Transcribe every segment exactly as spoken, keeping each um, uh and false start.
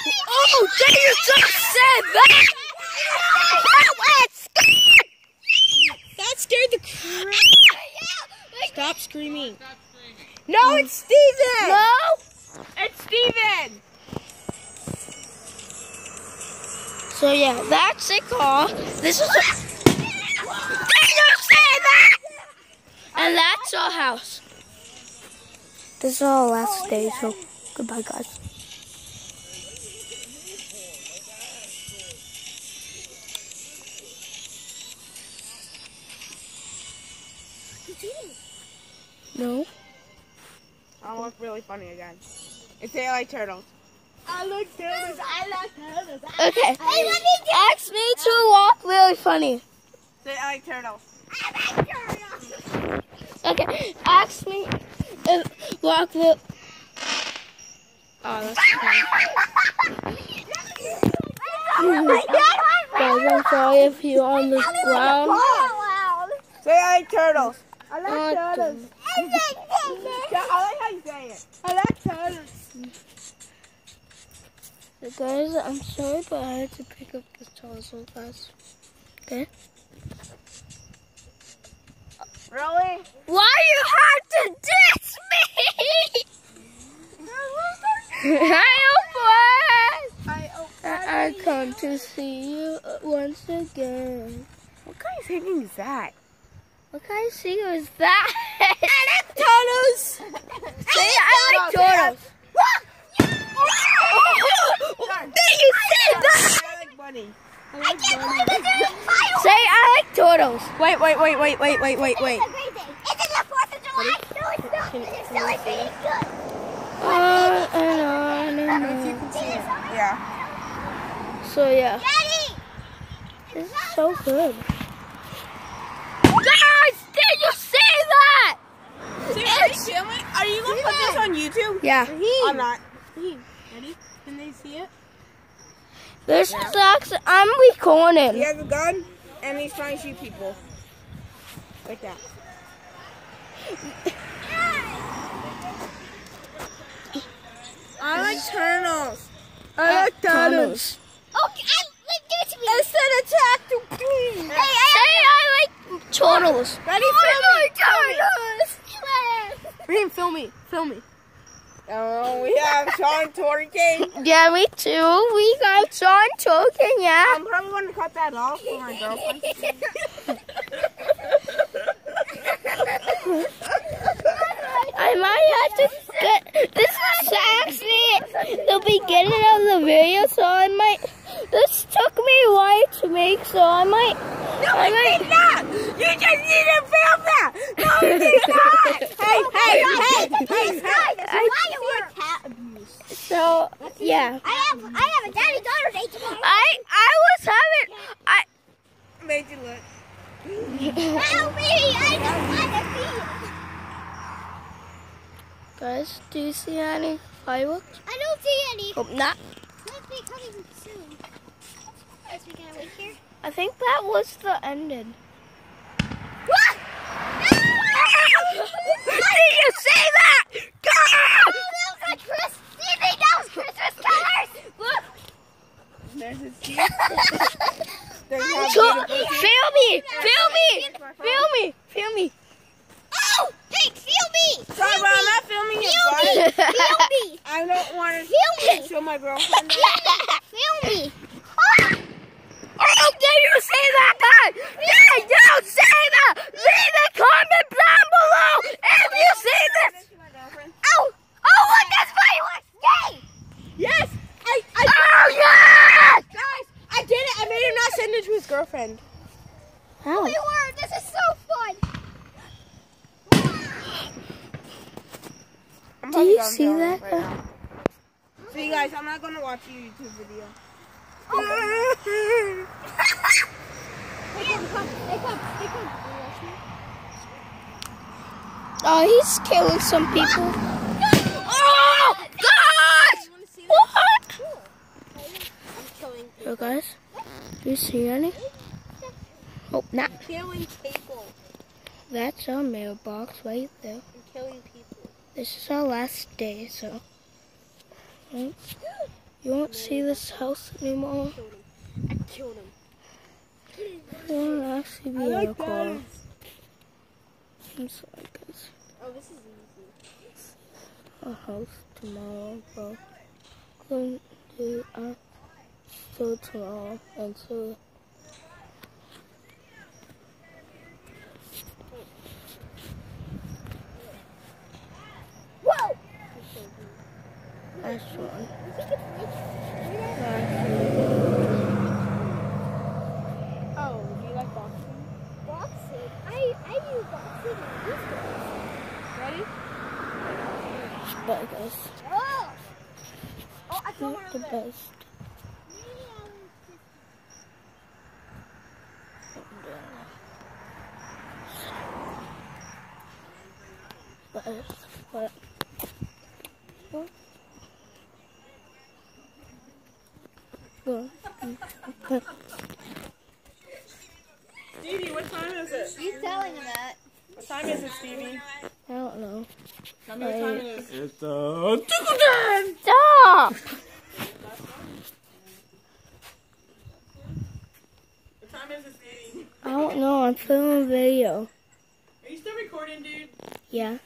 Oh, Daniel just said that! That scared the crap. Stop screaming. No, um, it's Steven! No! It's Steven! So yeah, that's a car. This is a... Daniel said that! And that's our house. This is our last day, so goodbye, guys. No. I'll look really funny again. And say I like turtles. I like turtles. I like turtles. I okay. Like turtles. Ask me to walk really funny. Say I like turtles. I like turtles. Okay. Ask me to walk really. Oh, that's funny. Guys, I'm sorry if you're on the ground. Say I like turtles. I like oh, turtles. Yeah, I like how you say it. I like turtles. So guys, I'm sorry, but I had to pick up this towel so fast. Okay? Really? Why you have to diss me? Hi, Oprah! Hi, Oprah. I, I come to see you once again. What kind of singing is that? What kind of singer is that? I like turtles. Say I like turtles. Did you say that? I like bunny. I I like can't bunny. believe it's a fireworks. Say I like turtles. Wait, wait, wait, wait, wait, wait, wait, wait. It's a great day. It's the fourth of July. No, it's not. It's celebrating good. On and on and If you on. can see it. Yeah. So yeah, Daddy! this is so good. Guys, did you see that? See, are you filming? Are you gonna put this on YouTube? Yeah. I'm not. Ready? Can they see it? This is actually, I'm recording. He has a gun and he's trying to shoot people. Like that. I like turtles. I like turtles. Okay, I, like, give it to me. It's an attack to please. Hey, I Say I like turtles. Ready? I Film me. Reem, film me. Film me. Oh, we have Sean Torkin. Yeah, me too. We got Sean talking, yeah. I'm probably going to cut that off for my girlfriend. I might have to get, this is actually the beginning of the video, so I might, this took me a while to make, so I might, No, I I might, did not. You just need to film that. No, you did not. Hey, hey, hey, hey, hey. I, fireworks. Cat abuse. so, yeah. I have, I have a daddy-daughter date tomorrow. I, I was having, I, Made you look. Help me! I don't want to see it. guys, do you see any fireworks? I don't see any. Hope not. Might be coming soon. Guys, we gotta wait here. I think that was the ending. Did you see that? Oh, that was a Chris. Stevie, that was Christmas colors. Look. There's a seat. There's how So, beautiful. feel me, feel me, feel me, feel me. Oh, hey, feel me. Sorry, but I'm not filming your Feel me. butt. Feel me. I don't want Feel me. to show my girlfriend. Feel me. Oh. Oh, did you see that, guy? Did you see that? Leave a comment down below if you see this. Oh. Oh, look, that's fireworks. Yay. Yes, I, I, Oh, yeah! guys, I did it. I made him not send it to his girlfriend. How? We were. This is so fun. I'm Do probably you done see filming that? right now. So you guys, I'm not gonna watch your YouTube video. Hey, come, come. Hey, come. Hey, come. Oh, he's killing some people. No! Oh, gosh! What? I'm killing So, guys, do you see any? Hope not. Killing people. That's our mailbox right there. I'm killing people. This is our last day, so. Hmm? You won't see this house anymore. I killed him. You won't actually be I in like a car. those. I'm sorry, guys. Oh, this is easy. A house tomorrow, bro. Couldn't do uh, still tomorrow until. Whoa! That's one. Oh, do you like boxing? Boxing? I, I do boxing in these days. Ready? Bye, guys. Oh! Oh, I saw one Not the over there. best. But what? What? What? Stevie, what time is it? He's telling him that. What time is it, Stevie? I don't know. Tell me what time it is. It's uh. Stop! What time is it, Stevie? I don't know. I'm filming a video. Are you still recording, dude? Yeah.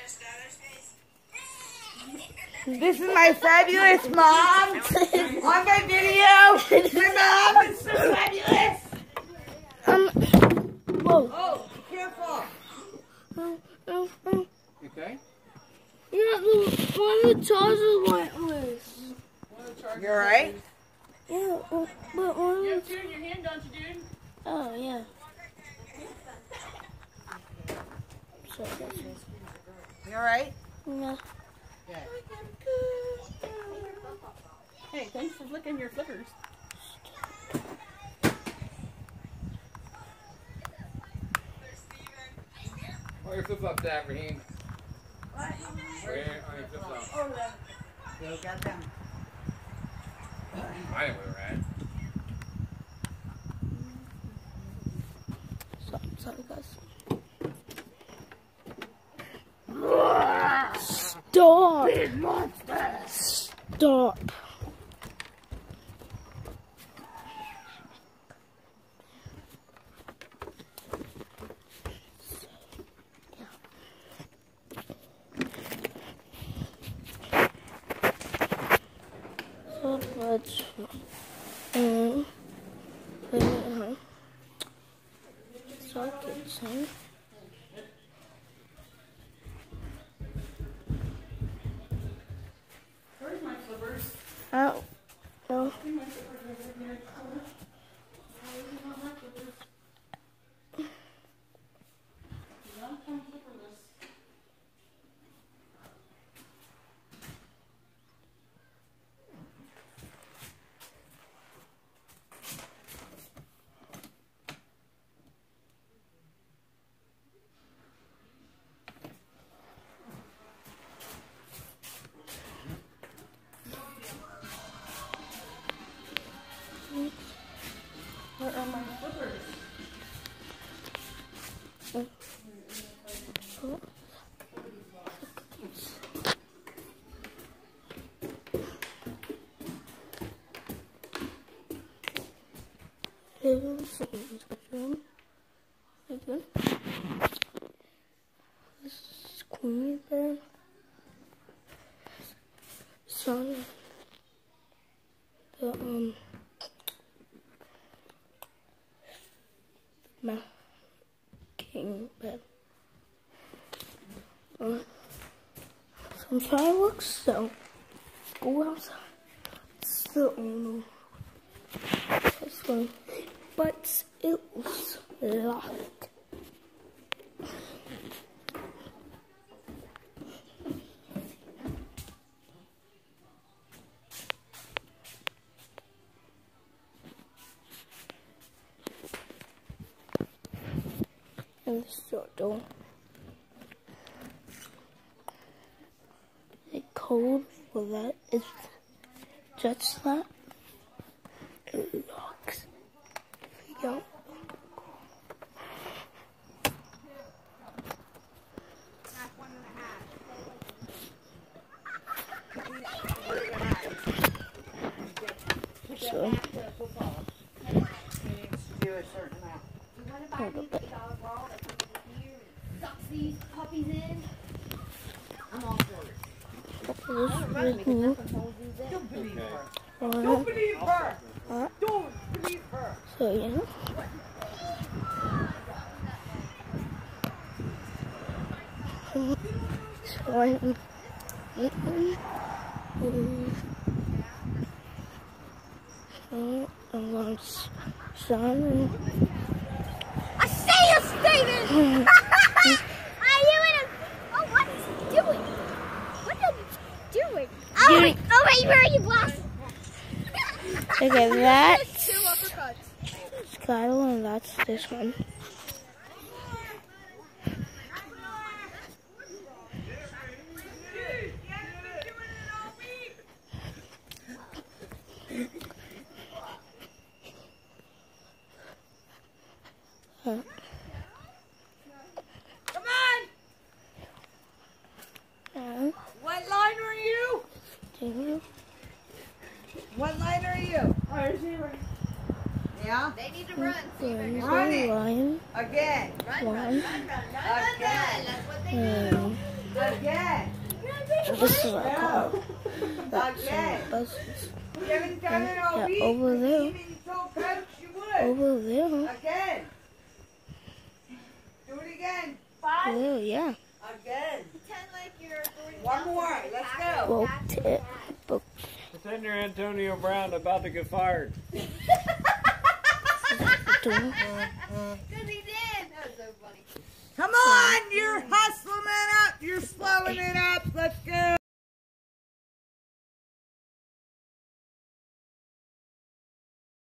This is my fabulous mom on my video. My mom is so fabulous. Um. Whoa. Oh, be careful. Oh, oh, oh. Okay. Yeah, the one of the chargers went loose. You alright? Yeah, but but one of You the. have two in your hand, don't you, dude? Oh yeah. So that's You alright? yeah. Hey, thanks for flicking your flickers. Where your flip flops at, Raheem? Where are your flip flops? Oh, there. They got them. I know where we're at. So, sorry guys. Stop! Big monster! Stop! So much. Um, uh, so kitchen. Where's my flippers? Oh, no. Where are my flippers? This is Queen Bed. Son, the um, Ma King Bed. Uh, some fireworks, so go outside. It's the only this one, but it was locked. And the store door. The code for that is just that. It locks. Yo. So, He needs to do a certain amount. You want to buy me the dollar ball that comes in here and sucks these puppies in? I'm all for it. this is me. Don't believe her. Alright. Don't believe her. Huh? Don't believe her. So, yeah. So, I'm... So, I'm going to Simon. I see you, Steven! Are you in a... Oh, what is he doing? What are you doing? Oh, Doing- wait, oh, wait, where are you, boss? Okay, that's Two uppercuts. Skylar and that's this one. Huh. Come on. Yeah. What line are you? Two. What line are you? Yeah? They need to run. There's Run a it. lion. Again. One. Again. That's what they And Again. this is what I call No. that's Again. buses. You haven't done it all Yeah, week. over there. You even told Coach you would. Over there. Again. Do it again. Oh, yeah. Again. Pretend like you're going One more. Let's go. Both it. Both. Pretend you're Antonio Brown about to get fired. Two. Because he did. That was so funny. Come on. You're hustling it up. You're slowing it up. Let's go.